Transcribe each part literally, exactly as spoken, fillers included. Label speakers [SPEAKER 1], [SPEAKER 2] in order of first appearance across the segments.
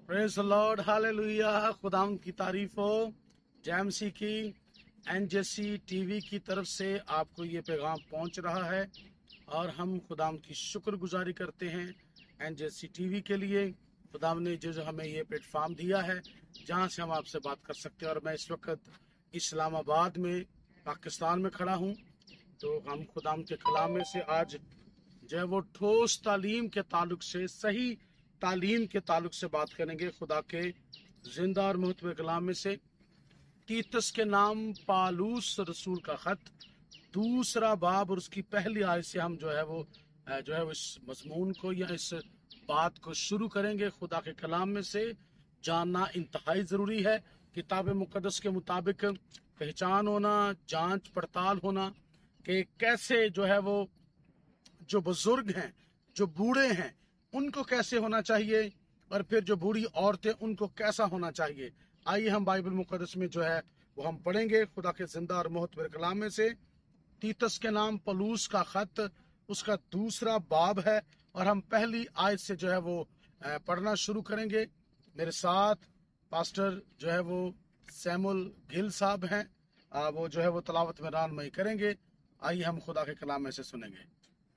[SPEAKER 1] Praise the Lord, hallelujah. खुदाम की तारीफ हो। जेएमसी की एनजेसी टीवी की तरफ से आपको ये पैगाम पहुंच रहा है और हम खुदाम की शुक्रगुजारी करते हैं एनजेसी टीवी के लिए। खुदाम ने जो जो हमें ये प्लेटफॉर्म दिया है जहां से हम आपसे बात कर सकते हैं। और मैं इस वक्त इस्लामाबाद में पाकिस्तान में खड़ा हूं। तो हम खुदाम के कलाम में से आज जो है वो ठोस तालीम के ताल्लुक से, सही तालीम के ताल्लुक से बात करेंगे। खुदा के जिंदा और महत्व कलाम में से तीतस के नाम पालूस रसूल का खत दूसरा बाब और उसकी पहली आयत से हम जो है वो जो है वो इस मजमून को या इस बात को शुरू करेंगे। खुदा के कलाम में से जानना इंतहाई जरूरी है। किताब मुकद्दस के मुताबिक पहचान होना, जांच पड़ताल होना कि कैसे जो है वो जो बुजुर्ग हैं, जो बूढ़े हैं, उनको कैसे होना चाहिए और फिर जो बूढ़ी औरतें उनको कैसा होना चाहिए। आइए हम बाइबल मुकद्दस में जो है वो हम पढ़ेंगे खुदा के जिंदा और मुहतबर कलाम में से तीतस के नाम पलूस का खत, उसका दूसरा बाब है और हम पहली आयत से जो है वो पढ़ना शुरू करेंगे। मेरे साथ पास्टर जो है वो सैमुअल गिल साहब हैं, वो जो है वो तलावत में रहनुमाई करेंगे। आइए हम खुदा के कलाम में से सुनेंगे।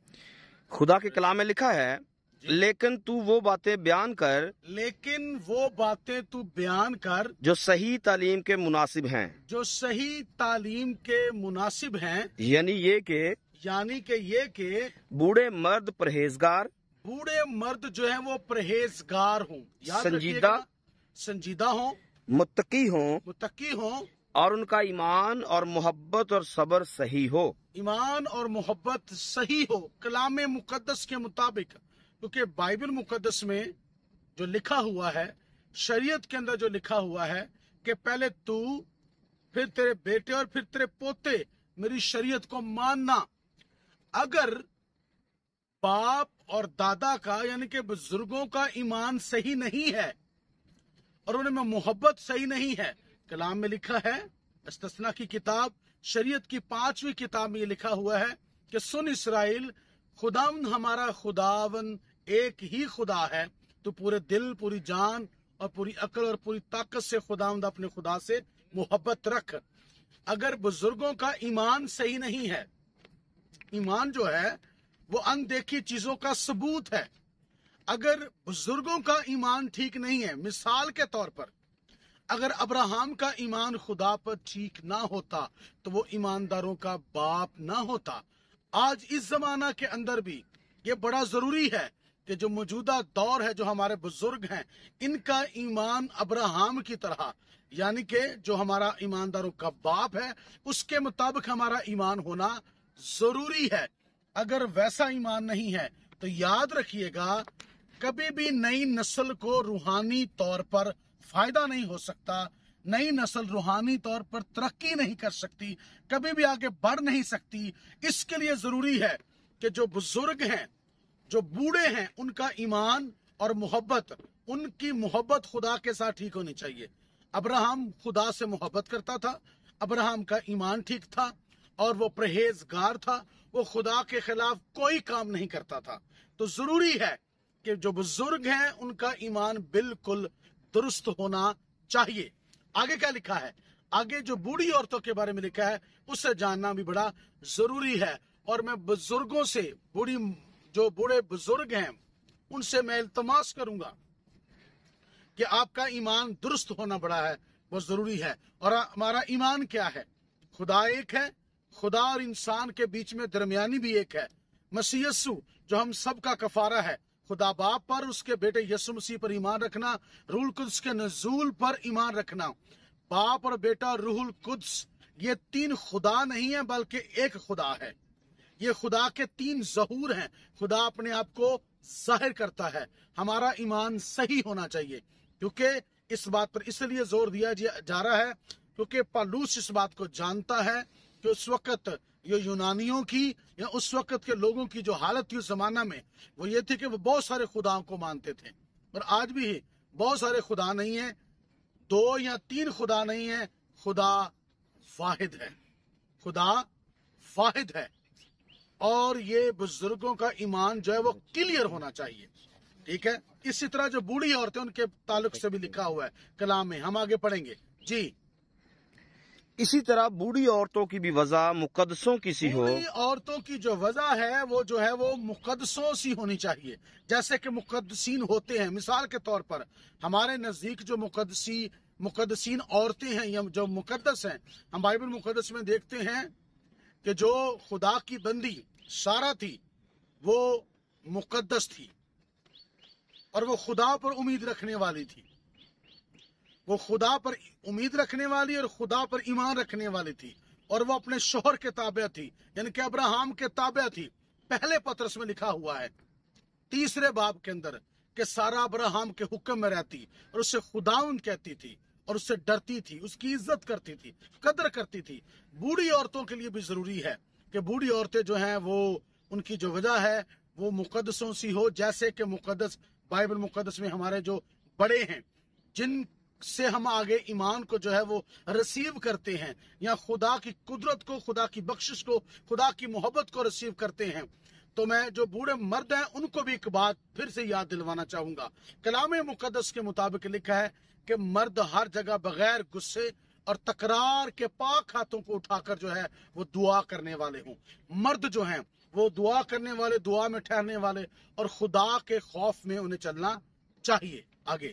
[SPEAKER 2] खुदा के कलाम में लिखा है, लेकिन तू वो बातें बयान कर
[SPEAKER 1] लेकिन वो बातें तू बयान कर
[SPEAKER 2] जो सही तालीम के मुनासिब हैं,
[SPEAKER 1] जो सही तालीम के मुनासिब हैं,
[SPEAKER 2] यानी ये के
[SPEAKER 1] यानी कि ये कि
[SPEAKER 2] बूढ़े मर्द परहेजगार,
[SPEAKER 1] बूढ़े मर्द जो है वो परहेजगार हों,
[SPEAKER 2] संजीदा
[SPEAKER 1] संजीदा हों,
[SPEAKER 2] मुत्तकी हों,
[SPEAKER 1] मुत्तकी हों
[SPEAKER 2] और उनका ईमान और मोहब्बत और सब्र सही हो।
[SPEAKER 1] ईमान और मोहब्बत सही हो कलाम मुकद्दस के मुताबिक। क्योंकि बाइबल मुकद्दस में जो लिखा हुआ है, शरीयत के अंदर जो लिखा हुआ है कि पहले तू, फिर तेरे बेटे और फिर तेरे पोते मेरी शरीयत को मानना। अगर बाप और दादा का यानी कि बुजुर्गों का ईमान सही नहीं है और उनमें मोहब्बत सही नहीं है, कलाम में लिखा है, इस्तस्ना की किताब शरीयत की पांचवी किताब में ये लिखा हुआ है कि सुन इस्राएल, खुदावन हमारा खुदावन एक ही खुदा है। तो पूरे दिल, पूरी जान और पूरी अकल और पूरी ताकत से खुदावंद अपने खुदा से मोहब्बत रख। अगर बुजुर्गों का ईमान सही नहीं है, ईमान जो है वो अनदेखी चीजों का सबूत है। अगर बुजुर्गों का ईमान ठीक नहीं है, मिसाल के तौर पर अगर अब्राहम का ईमान खुदा पर ठीक ना होता तो वो ईमानदारों का बाप ना होता। आज इस जमाना के अंदर भी ये बड़ा जरूरी है कि जो मौजूदा दौर है, जो हमारे बुजुर्ग हैं, इनका ईमान अब्राहम की तरह यानी कि जो हमारा ईमानदारों का बाप है उसके मुताबिक हमारा ईमान होना जरूरी है। अगर वैसा ईमान नहीं है तो याद रखिएगा, कभी भी नई नस्ल को रूहानी तौर पर फायदा नहीं हो सकता। नई नस्ल रूहानी तौर पर तरक्की नहीं कर सकती, कभी भी आगे बढ़ नहीं सकती। इसके लिए जरूरी है कि जो बुजुर्ग हैं, जो बूढ़े हैं, उनका ईमान और मोहब्बत, उनकी मोहब्बत खुदा के साथ ठीक होनी चाहिए। अब्राहम खुदा से मोहब्बत करता था, अब्राहम का ईमान ठीक था और वो परहेजगार था, वो खुदा के खिलाफ कोई काम नहीं करता था। तो जरूरी है कि जो बुजुर्ग हैं उनका ईमान बिल्कुल दुरुस्त होना चाहिए। आगे क्या लिखा है? आगे जो बूढ़ी औरतों के बारे में लिखा है उससे जानना भी बड़ा जरूरी है। और मैं बुजुर्गों से, बूढ़ी जो बूढ़े बुजुर्ग हैं उनसे मैं इल्तमास करूंगा कि आपका ईमान दुरुस्त होना बड़ा है, बहुत जरूरी है। और हमारा ईमान क्या है? खुदा एक है, खुदा और इंसान के बीच में दरमियानी भी एक है, मसीह यस्सु जो हम सब का कफारा है। खुदा बाप पर, उसके बेटे यीशु मसीह पर ईमान रखना, रूहुल कुद्स के नजूल पर ईमान रखना। बाप और बेटा रूहुल कुद्स ये तीन खुदा नहीं है बल्कि एक खुदा है। ये खुदा के तीन ज़हूर हैं। खुदा अपने आप को जाहिर करता है। हमारा ईमान सही होना चाहिए, क्योंकि इस बात पर इसलिए जोर दिया जा रहा है क्योंकि पालूस इस बात को जानता है कि उस वक्त ये यूनानियों की या उस वक्त के लोगों की जो हालत थी उस जमाना में, वो ये थी कि वो बहुत सारे खुदाओं को मानते थे। और आज भी बहुत सारे खुदा नहीं है, दो या तीन खुदा नहीं है, खुदा वाहिद है, खुदा वाहिद है। और ये बुजुर्गों का ईमान जो है वो क्लियर होना चाहिए। ठीक है, इसी तरह जो बूढ़ी औरतें उनके ताल्लुक से भी लिखा हुआ है कलाम में। हम आगे पढ़ेंगे जी।
[SPEAKER 2] इसी तरह बूढ़ी औरतों की भी वजह मुकद्दसों की सी हो।
[SPEAKER 1] बूढ़ी औरतों की जो वजह है वो जो है वो मुकद्दसों सी होनी चाहिए, जैसे कि मुकद्दसीन होते हैं। मिसाल के तौर पर हमारे नजदीक जो मुकद्दसी मुकद्दसीन औरतें हैं या जो मुकद्दस हैं, हम बाइबल मुकद्दस में देखते हैं कि जो खुदा की बंदी सारा थी वो मुकद्दस थी और वो खुदा पर उम्मीद रखने वाली थी। वो खुदा पर उम्मीद रखने वाली और खुदा पर ईमान रखने वाली थी, और वो अपने शोहर के ताबे थी, यानी कि अब्राहम के ताबे थी। पहले पत्रस में लिखा हुआ है तीसरे बाब के अंदर कि सारा अब्राहम के हुक्म में रहती और उससे खुदाउन कहती थी और उससे डरती थी, उसकी इज्जत करती थी, कदर करती थी। बूढ़ी औरतों के लिए भी जरूरी है कि बूढ़ी औरतें जो हैं वो उनकी जो वजह है वो मुकद्दसों सी हो, जैसे कि मुकद्दस बाइबल मुकद्दस में हमारे जो बड़े हैं जिन से हम आगे ईमान को जो है वो रिसीव करते हैं, या खुदा की कुदरत को, खुदा की बख्शिश को, खुदा की मोहब्बत को रिसीव करते हैं। तो मैं जो बूढ़े मर्द हैं उनको भी एक बात फिर से याद दिलवाना चाहूंगा। कलाम मुकद्दस के मुताबिक लिखा है कि मर्द हर जगह बगैर गुस्से और तकरार के पाक हाथों को उठाकर जो है वो दुआ करने वाले हों। मर्द जो हैं वो दुआ करने वाले, दुआ में ठहरने वाले और खुदा के खौफ में उन्हें चलना चाहिए। आगे,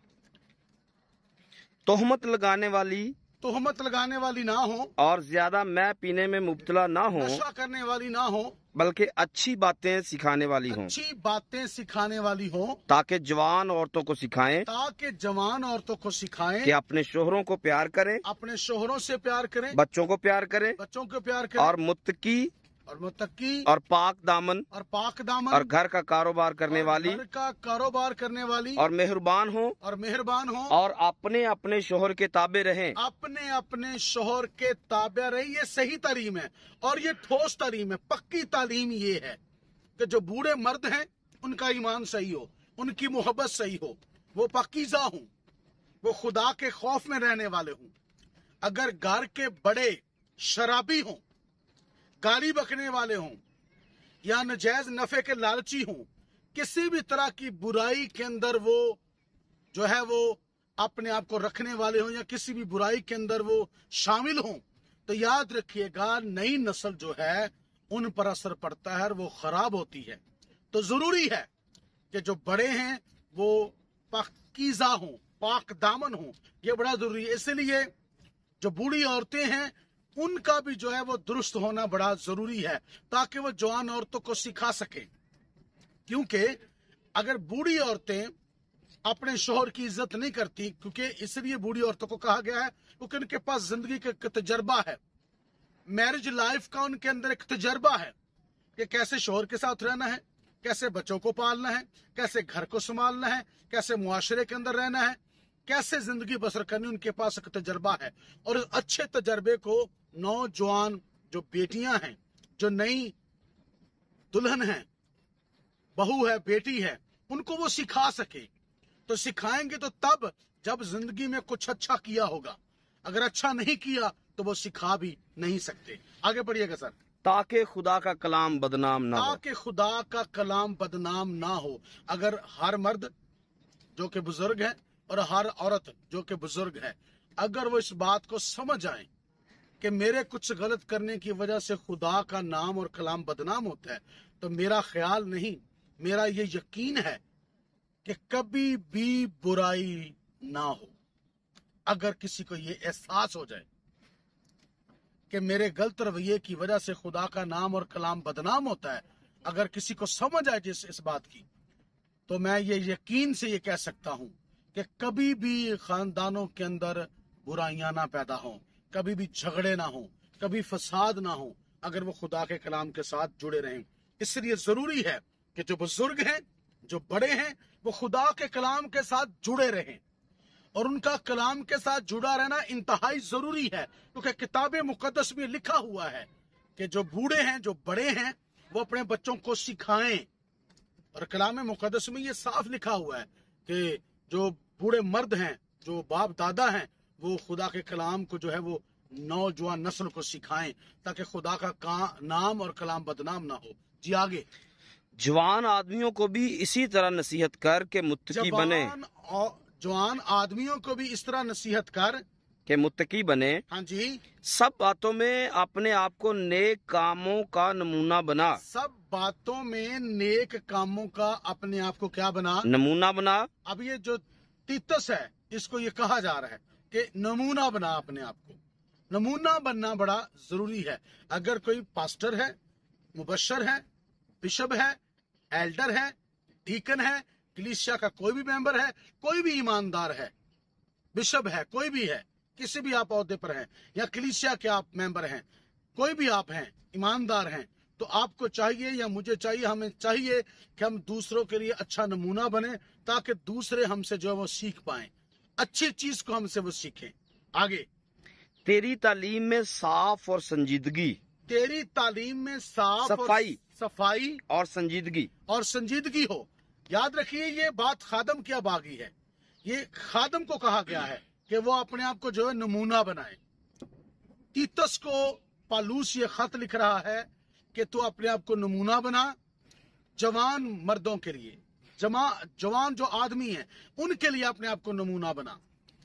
[SPEAKER 2] तोहमत लगाने वाली
[SPEAKER 1] तोहमत लगाने वाली ना हो,
[SPEAKER 2] और ज्यादा मैं पीने में मुब्तला ना हो,
[SPEAKER 1] नशा करने वाली ना हो,
[SPEAKER 2] बल्कि अच्छी बातें सिखाने वाली हों,
[SPEAKER 1] अच्छी बातें सिखाने वाली हो,
[SPEAKER 2] ताकि जवान औरतों को सिखाएं
[SPEAKER 1] ताकि जवान औरतों को सिखाएं
[SPEAKER 2] कि अपने शोहरों को प्यार करें,
[SPEAKER 1] अपने शोहरों से प्यार करें,
[SPEAKER 2] बच्चों को प्यार करें,
[SPEAKER 1] बच्चों को प्यार करें,
[SPEAKER 2] और मुत्तकी
[SPEAKER 1] और मुत्तकी
[SPEAKER 2] और पाक दामन
[SPEAKER 1] और पाक दामन
[SPEAKER 2] और घर का कारोबार करने
[SPEAKER 1] और
[SPEAKER 2] वाली
[SPEAKER 1] घर का कारोबार करने वाली
[SPEAKER 2] और मेहरबान हो,
[SPEAKER 1] और मेहरबान हो,
[SPEAKER 2] और अपने अपने शोहर के ताबे रहें।
[SPEAKER 1] अपने अपने शोहर के ताबे रहे। ये सही तालीम है और ये ठोस तालीम है, पक्की तालीम ये है कि जो बूढ़े मर्द हैं उनका ईमान सही हो, उनकी मोहब्बत सही हो, वो पाकीज़ा हों, वो खुदा के खौफ में रहने वाले हों। अगर घर के बड़े शराबी हों, गाली बकने वाले हों, या नजायज नफे के लालची हों, किसी भी तरह की बुराई के अंदर वो जो है वो अपने आप को रखने वाले हों, या किसी भी बुराई के अंदर वो शामिल हों, तो याद रखिएगा नई नस्ल जो है उन पर असर पड़ता है और वो खराब होती है। तो जरूरी है कि जो बड़े हैं वो पाकीज़ा हों, पाक दामन हों, ये बड़ा जरूरी है। इसलिए जो बूढ़ी औरतें हैं उनका भी जो है वो दुरुस्त होना बड़ा जरूरी है, ताकि वो जवान औरतों को सिखा सके। क्योंकि अगर बूढ़ी औरतें अपने शोहर की इज्जत नहीं करती, क्योंकि इसलिए बूढ़ी औरतों को कहा गया है क्योंकि उनके पास जिंदगी का एक तजर्बा है, मैरिज लाइफ का उनके अंदर एक तजर्बा है कि कैसे शोहर के साथ रहना है, कैसे बच्चों को पालना है, कैसे घर को संभालना है, कैसे मुआशरे के अंदर रहना है, कैसे जिंदगी बसर करनी। उनके पास एक तजर्बा है, और इस अच्छे तजर्बे को नौजवान जो बेटियां हैं, जो नई दुल्हन है, बहू है, बेटी है, उनको वो सिखा सके। तो सिखाएंगे तो तब जब जिंदगी में कुछ अच्छा किया होगा, अगर अच्छा नहीं किया तो वो सिखा भी नहीं सकते। आगे बढ़िएगा सर।
[SPEAKER 2] ताकि खुदा का कलाम बदनाम ना हो,
[SPEAKER 1] ताकि खुदा का कलाम बदनाम ना हो। अगर हर मर्द जो कि बुजुर्ग है और हर औरत जो कि बुजुर्ग है, अगर वो इस बात को समझ आए कि मेरे कुछ गलत करने की वजह से खुदा का नाम और कलाम बदनाम होता है, तो मेरा ख्याल नहीं, मेरा ये यकीन है कि कभी भी बुराई ना हो। अगर किसी को ये एहसास हो जाए कि मेरे गलत रवैये की वजह से खुदा का नाम और कलाम बदनाम होता है, अगर किसी को समझ आए जिस इस बात की, तो मैं ये यकीन से ये कह सकता हूं कि कभी भी खानदानों के अंदर बुराइयां ना पैदा हों, कभी भी झगड़े ना हो, कभी फसाद ना हो, अगर वो खुदा के कलाम के साथ जुड़े रहें। इसलिए जरूरी है कि जो बुजुर्ग हैं, जो बड़े हैं, वो खुदा के कलाम के साथ जुड़े रहें, और उनका कलाम के साथ जुड़ा रहना इंतहाई जरूरी है। क्योंकि किताब मुकद्दस में लिखा हुआ है कि जो बूढ़े हैं, जो बड़े हैं, वो अपने बच्चों को सिखाएं। और कलाम मुकद्दस में ये साफ लिखा हुआ है कि जो बूढ़े मर्द हैं, जो बाप दादा हैं, वो खुदा के कलाम को जो है वो नौजवान नस्ल को सिखाएं, ताकि खुदा का नाम और कलाम बदनाम ना हो। जी आगे।
[SPEAKER 2] जवान आदमियों को भी इसी तरह नसीहत कर के मुत्तकी बने
[SPEAKER 1] जवान और जवान आदमियों को भी इस तरह नसीहत कर
[SPEAKER 2] के मुत्तकी बने
[SPEAKER 1] हाँ जी
[SPEAKER 2] सब बातों में अपने आप को नेक कामों का नमूना बना
[SPEAKER 1] सब बातों में नेक कामों का अपने आप को क्या बना
[SPEAKER 2] नमूना बना
[SPEAKER 1] अब ये जो तीतस है इसको ये कहा जा रहा है कि नमूना बना अपने आप को। नमूना बनना बड़ा जरूरी है। अगर कोई पास्टर है, मुबशर है, बिशप है, एल्डर है, डीकन है, कलीसिया का कोई भी मेंबर है, कोई भी ईमानदार है, बिशप है, कोई भी है, किसी भी आप ओहदे पर हैं या कलीसिया के आप मेंबर हैं, कोई भी आप हैं, ईमानदार हैं, तो आपको चाहिए या मुझे चाहिए, हमें चाहिए कि हम दूसरों के लिए अच्छा नमूना बने ताकि दूसरे हमसे जो है वो सीख पाएं, अच्छी चीज को हमसे वो सीखें। आगे
[SPEAKER 2] तेरी तालीम में साफ और संजीदगी
[SPEAKER 1] तेरी तालीम में साफ
[SPEAKER 2] सफाई
[SPEAKER 1] और सफाई
[SPEAKER 2] और संजीदगी
[SPEAKER 1] और संजीदगी हो। याद रखिए ये बात खादम की अबागी है। ये खादम को कहा गया है कि वो अपने आप को जो है नमूना बनाए। तीतस को पालूस ये खत लिख रहा है कि तू अपने आप को नमूना बना जवान मर्दों के लिए, जमा जवान जो आदमी हैं उनके लिए अपने आप को नमूना बना।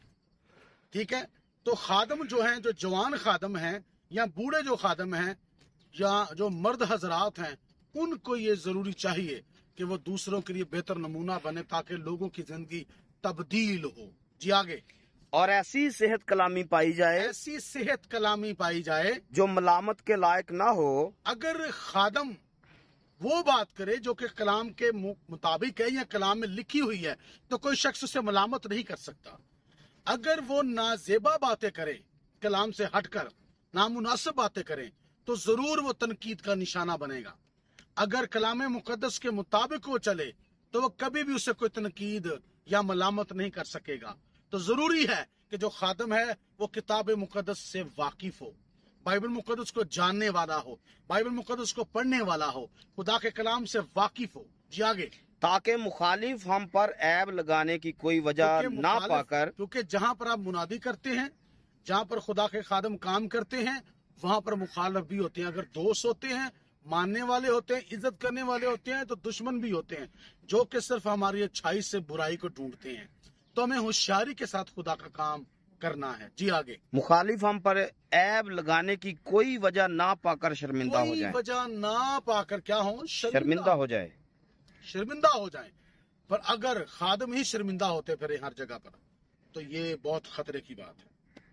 [SPEAKER 1] ठीक है, तो खादम जो हैं, जो जवान खादम हैं या बूढ़े जो खादम हैं या जो मर्द हजरात हैं, उनको ये जरूरी चाहिए कि वो दूसरों के लिए बेहतर नमूना बने ताकि लोगों की जिंदगी तब्दील हो। जी आगे
[SPEAKER 2] और ऐसी सेहत कलामी पाई जाए
[SPEAKER 1] ऐसी सेहत कलामी पाई जाए
[SPEAKER 2] जो मलामत के लायक ना हो।
[SPEAKER 1] अगर खादम वो बात करे जो कि कलाम के मुताबिक है या कलाम में लिखी हुई है तो कोई शख्स उसे मलामत नहीं कर सकता। अगर वो नाजेबा बातें करे, कलाम से हटकर नामुनासिब बातें करें, तो जरूर वो तनकीद का निशाना बनेगा। अगर कलाम मुकद्दस के मुताबिक वो चले तो वो कभी भी उसे कोई तनकीद या मलामत नहीं कर सकेगा। तो जरूरी है कि जो खादम है वो किताब मुकद्दस से वाकिफ हो, बाइबल मुकद्दस को जानने वाला हो, बाइबल मुकद्दस को पढ़ने वाला हो, खुदा के कलाम से वाकिफ हो। जी आगे
[SPEAKER 2] ताकि मुखालिफ हम पर ऐब लगाने की कोई वजह ना पाकर,
[SPEAKER 1] क्योंकि जहां पर आप मुनादी करते हैं, जहां पर खुदा के खादम काम करते हैं, वहां पर मुखालिफ भी होते हैं। अगर दोस्त होते हैं, मानने वाले होते हैं, इज्जत करने वाले होते हैं, तो दुश्मन भी होते हैं जो कि सिर्फ हमारी अच्छाई से बुराई को ढूंढते हैं। तो हमें होशियारी के साथ खुदा का काम करना है। जी आगे
[SPEAKER 2] मुखालिफ हम पर ऐब लगाने की कोई वजह ना पाकर शर्मिंदा हो
[SPEAKER 1] कोई
[SPEAKER 2] जाए,
[SPEAKER 1] वजह ना पाकर क्या हो,
[SPEAKER 2] शर्मिंदा हो जाए
[SPEAKER 1] शर्मिंदा हो जाए। पर अगर खादम ही शर्मिंदा होते फिर हर जगह पर, तो ये बहुत खतरे की बात है।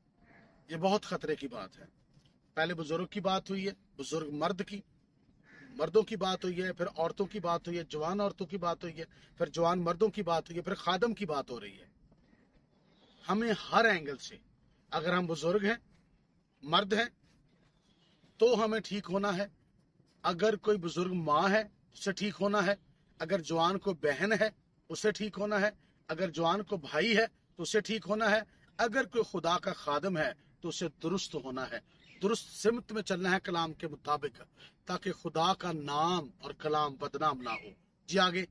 [SPEAKER 1] ये बहुत खतरे की बात है। पहले बुजुर्ग की बात हुई है, बुजुर्ग मर्द की, मर्दों की बात हुई है, फिर औरतों की बात हुई है, जवान औरतों की बात हुई है, फिर जवान मर्दों की बात हुई है, फिर खादम की बात हो रही है। हमें हर एंगल से, अगर हम बुजुर्ग हैं, मर्द हैं, तो हमें ठीक होना है। अगर कोई बुजुर्ग माँ है उसे ठीक होना है। अगर जवान को बहन है उसे ठीक होना है। अगर जवान को भाई है तो उसे ठीक होना है। अगर कोई खुदा का खादम है तो उसे दुरुस्त होना है, दुरुस्त सिमत में चलना है कलाम के मुताबिक, ताकि खुदा का नाम और कलाम बदनाम ना हो। जी आगे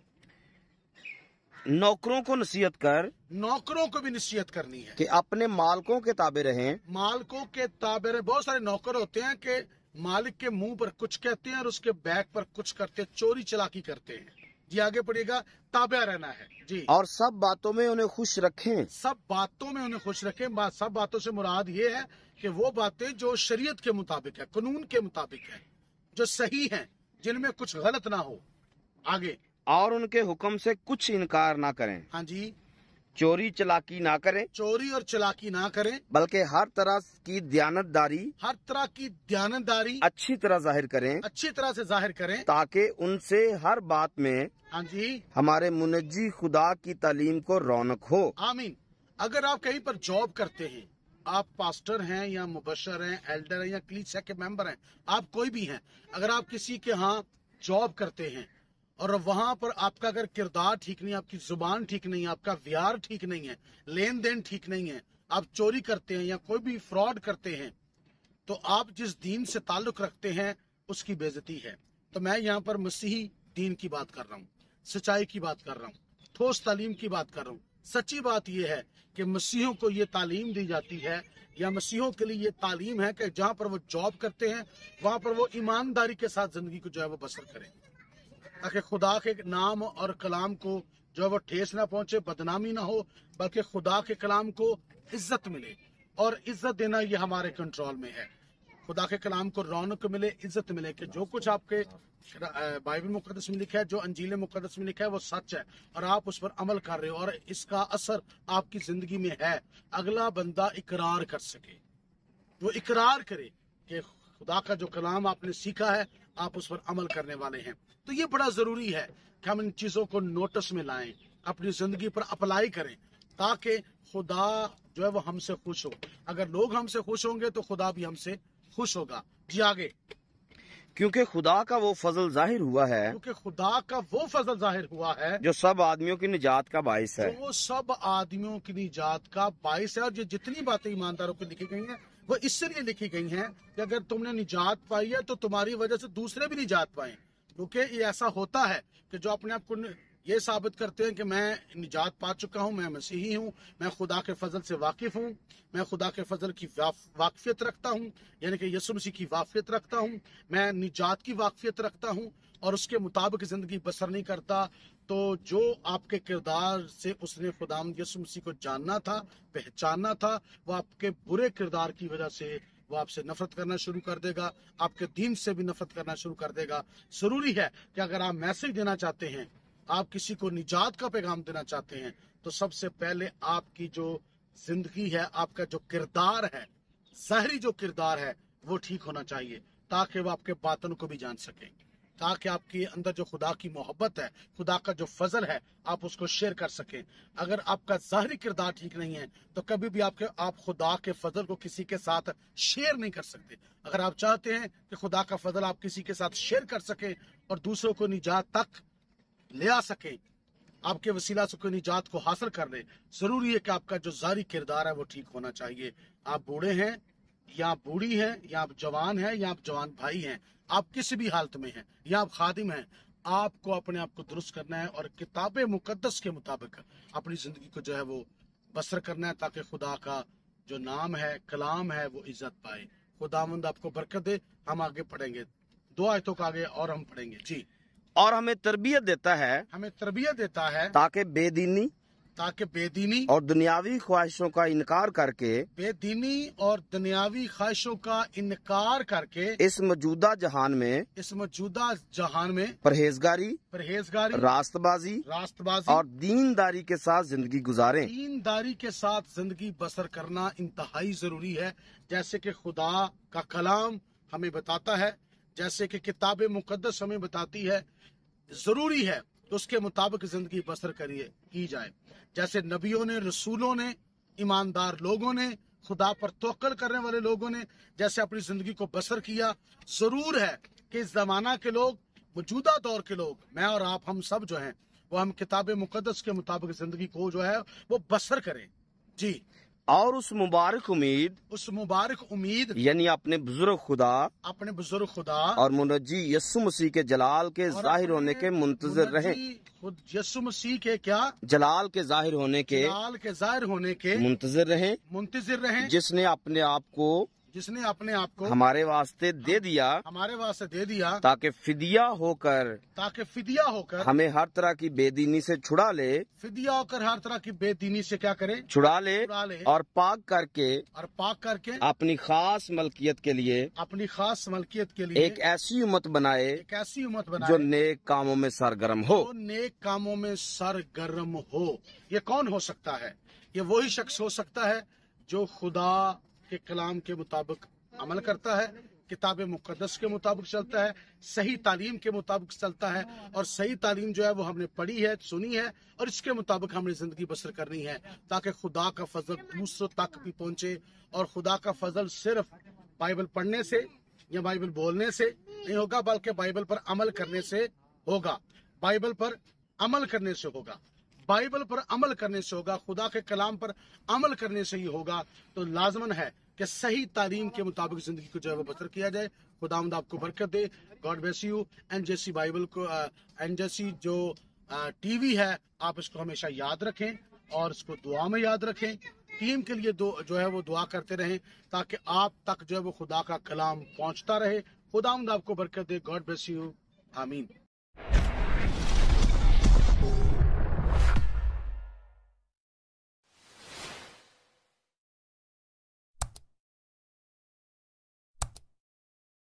[SPEAKER 2] नौकरों को नसीहत कर,
[SPEAKER 1] नौकरों को भी नसीहत करनी है
[SPEAKER 2] कि अपने मालकों के ताबे रहें।
[SPEAKER 1] मालिकों के ताबे रहे। बहुत सारे नौकर होते हैं कि मालिक के मुंह पर कुछ कहते हैं और उसके बैक पर कुछ करते हैं, चोरी चलाकी करते हैं। जी आगे पढ़िएगा, ताबे रहना है। जी
[SPEAKER 2] और सब बातों में उन्हें खुश रखें।
[SPEAKER 1] सब बातों में उन्हें खुश रखें। बात सब बातों से मुराद ये है कि वो बातें जो शरीयत के मुताबिक है, कानून के मुताबिक है, जो सही हैं, जिनमें कुछ गलत ना हो। आगे
[SPEAKER 2] और उनके हुक्म से कुछ इनकार ना करें।
[SPEAKER 1] हाँ जी,
[SPEAKER 2] चोरी चलाकी ना करें,
[SPEAKER 1] चोरी और चलाकी ना करें,
[SPEAKER 2] बल्कि हर तरह की दयानतदारी
[SPEAKER 1] हर तरह की दयानतदारी
[SPEAKER 2] अच्छी तरह जाहिर करें,
[SPEAKER 1] अच्छी तरह से जाहिर करें,
[SPEAKER 2] ताकि उनसे हर बात में
[SPEAKER 1] हाँ जी,
[SPEAKER 2] हमारे मुनज्जी खुदा की तालीम को रौनक हो।
[SPEAKER 1] आमीन। अगर आप कहीं पर जॉब करते हैं, आप पास्टर हैं या मुबशर हैं, एल्डर हैं या कलीसिया के मेंबर हैं, आप कोई भी हैं, अगर आप किसी के यहाँ जॉब करते हैं और वहां पर आपका अगर किरदार ठीक नहीं, आपकी जुबान ठीक नहीं है, आपका व्यवहार ठीक नहीं है, लेन देन ठीक नहीं है, आप चोरी करते हैं या कोई भी फ्रॉड करते हैं, तो आप जिस दीन से ताल्लुक रखते हैं उसकी बेइज्जती है। तो मैं यहाँ पर मसीही दीन की बात कर रहा हूँ, सच्चाई की बात कर रहा हूँ, ठोस तालीम की बात कर रहा हूँ। सच्ची बात यह है कि मसीहों को ये तालीम दी जाती है या मसीहों के लिए ये तालीम है कि जहाँ पर वो जॉब करते हैं वहां पर वो ईमानदारी के साथ जिंदगी को जो है वो बसर करें। ताकि खुदा के नाम और कलाम को जो है वो ठेस ना पहुंचे, बदनामी ना हो, बल्कि खुदा के कलाम को इज्जत मिले। और इज्जत देना ये हमारे कंट्रोल में है। खुदा के कलाम को रौनक मिले, इज्जत मिले कि जो कुछ आपके बाइबल मुकद्दस में लिखा है, जो अंजील मुकद्दस में लिखा है वो सच है और आप उस पर अमल कर रहे हो और इसका असर आपकी जिंदगी में है। अगला बंदा इकरार कर सके, वो इकरार करे कि खुदा का जो कलाम आपने सीखा है आप उस पर अमल करने वाले हैं। तो ये बड़ा जरूरी है कि हम इन चीजों को नोटिस में लाएं, अपनी जिंदगी पर अप्लाई करें, ताकि खुदा जो है वो हमसे खुश हो। अगर लोग हमसे खुश होंगे तो खुदा भी हमसे खुश होगा। जी आगे।
[SPEAKER 2] क्योंकि खुदा का वो फजल जाहिर हुआ है,
[SPEAKER 1] क्योंकि खुदा का वो फजल जाहिर हुआ है
[SPEAKER 2] जो सब आदमियों की निजात का बाइस है।
[SPEAKER 1] जो सब आदमियों की निजात का बाइस है। और ये जितनी बातें ईमानदारों को लिखी गई हैं वो इसलिए लिखी गई हैं कि अगर तुमने निजात पाई है तो तुम्हारी वजह से दूसरे भी निजात पाए। क्योंकि ये ऐसा होता है कि जो अपने आप को ये साबित करते हैं कि मैं निजात पा चुका हूँ, मैं मसीही हूँ, मैं खुदा के फजल से वाकिफ हूँ, मैं खुदा के फजल की वाकफियत रखता हूँ, यानी कि यीशु मसीह की वाकफियत रखता हूँ, मैं निजात की वाकफियत रखता हूँ और उसके मुताबिक जिंदगी बसर नहीं करता। तो जो आपके किरदार से उसने खुदावंद यीशु मसीह को जानना था, पहचानना था, वो आपके बुरे किरदार की वजह से वो आपसे नफरत करना शुरू कर देगा, आपके दीन से भी नफरत करना शुरू कर देगा। जरूरी है कि अगर आप मैसेज देना चाहते हैं, आप किसी को निजात का पैगाम देना चाहते हैं, तो सबसे पहले आपकी जो जिंदगी है, आपका जो किरदार है, ज़ाहिरी जो किरदार है वो ठीक होना चाहिए, ताकि वो आपके बातन को भी जान सकें, ताकि आपके अंदर जो खुदा की मोहब्बत है, खुदा का जो फजल है, आप उसको शेयर कर सकें। अगर आपका ज़ाहिरी किरदार ठीक नहीं है तो कभी भी आपके आप खुदा के फजल को किसी के साथ शेयर नहीं कर सकते। अगर आप चाहते हैं कि खुदा का फजल आप किसी के साथ शेयर कर सकें और दूसरों को निजात तक ले आ सके, आपके वसीला से कोई निजात को हासिल कर ले, जरूरी है कि आपका जो ज़ाहिरी किरदार है वो ठीक होना चाहिए। आप बूढ़े हैं या आप बूढ़ी हैं, या आप जवान हैं या आप जवान भाई हैं, आप किसी भी हालत में हैं या आप खादिम हैं, आपको अपने आप को दुरुस्त करना है और किताब मुकद्दस के मुताबिक अपनी जिंदगी को जो है वो बसर करना है, ताकि खुदा का जो नाम है, कलाम है, वो इज्जत पाए। खुदावंद आपको बरकत दे। हम आगे पढ़ेंगे दो आयतों का आगे और हम पढ़ेंगे। जी।
[SPEAKER 2] और हमें तरबियत देता है,
[SPEAKER 1] हमें तरबियत देता है
[SPEAKER 2] ताकि बेदीनी
[SPEAKER 1] ताकि बेदीनी
[SPEAKER 2] और दुनियावी ख्वाहिशों का इनकार करके
[SPEAKER 1] बेदीनी और दुनियावी ख्वाहिशों का इनकार करके
[SPEAKER 2] इस मौजूदा जहान में
[SPEAKER 1] इस मौजूदा जहान में
[SPEAKER 2] परहेजगारी,
[SPEAKER 1] परहेजगारी,
[SPEAKER 2] रास्तबाजी
[SPEAKER 1] रास्तबाजी
[SPEAKER 2] और दीनदारी के साथ जिंदगी गुजारें।
[SPEAKER 1] दीनदारी के साथ जिंदगी बसर करना इंतहाई जरूरी है। जैसे कि खुदा का कलाम हमें बताता है, जैसे कि किताब मुकद्दस हमें बताती है, जरूरी है तो उसके मुताबिक जिंदगी बसर करिए की जाए। जैसे नबियों ने, रसूलों ने, ईमानदार लोगों ने, खुदा पर तवक्कल करने वाले लोगों ने जैसे अपनी जिंदगी को बसर किया, जरूर है कि इस जमाना के लोग, मौजूदा दौर के लोग, मैं और आप, हम सब जो हैं वो हम किताब मुकद्दस के मुताबिक जिंदगी को जो है वो बसर करें। जी।
[SPEAKER 2] और उस मुबारक उम्मीद
[SPEAKER 1] उस मुबारक उम्मीद
[SPEAKER 2] यानी अपने बुजुर्ग खुदा
[SPEAKER 1] अपने बुजुर्ग खुदा
[SPEAKER 2] और मुनज्जी यस्सु मसीह के जलाल के जाहिर होने के मुंतजर रहें।
[SPEAKER 1] खुद यस्सु मसीह के क्या
[SPEAKER 2] जलाल के जाहिर होने के
[SPEAKER 1] जलाल के जाहिर होने के
[SPEAKER 2] मुंतजर रहें,
[SPEAKER 1] मुंतजिर रहें,
[SPEAKER 2] जिसने अपने आप को
[SPEAKER 1] जिसने अपने आप को
[SPEAKER 2] हमारे वास्ते दे दिया,
[SPEAKER 1] हमारे वास्ते दे दिया,
[SPEAKER 2] ताकि फिदिया होकर
[SPEAKER 1] ताकि फिदिया होकर
[SPEAKER 2] हमें हर तरह की बेदीनी से छुड़ा ले
[SPEAKER 1] फिदिया होकर हर तरह की बेदीनी से क्या करे,
[SPEAKER 2] छुड़ा ले
[SPEAKER 1] छुड़ा ले
[SPEAKER 2] और पाक करके
[SPEAKER 1] और पाक करके
[SPEAKER 2] अपनी खास मलकियत के लिए
[SPEAKER 1] अपनी खास मलकियत के लिए
[SPEAKER 2] एक ऐसी उम्मत बनाए
[SPEAKER 1] एक ऐसी उम्मत बनाए
[SPEAKER 2] जो नेक कामों में सरगर्म हो।
[SPEAKER 1] जो नेक कामों में सरगर्म हो। ये कौन हो सकता है? ये वही शख्स हो सकता है जो खुदा के कलाम के मुताबिक अमल करता है, किताब मुकद्दस के मुताबिक चलता है, सही तालीम के मुताबिक चलता है। और सही तालीम जो है वो हमने पढ़ी है, सुनी है और इसके मुताबिक हमने जिंदगी बसर करनी है, ताकि खुदा का फजल दूसरों तक भी पहुंचे। और खुदा का फजल सिर्फ बाइबल पढ़ने से या बाइबल बोलने से नहीं होगा, बल्कि बाइबल पर अमल करने से होगा। बाइबल पर अमल करने से होगा बाइबल पर अमल करने से होगा खुदा के कलाम पर अमल करने से ही होगा। तो लाजमन है कि सही तालीम के मुताबिक जिंदगी को जो है वो बसर किया जाए। खुदावंद आपको बरकत दे। God bless you. NJC Bible को, एनजेसी जो टीवी है, आप इसको हमेशा याद रखें और इसको दुआ में याद रखें। टीम के लिए दो जो है वो दुआ करते रहें, ताकि आप तक जो है वो खुदा का कलाम पहुंचता रहे। खुदावंद आपको बरकत दे। God bless you. आमीन।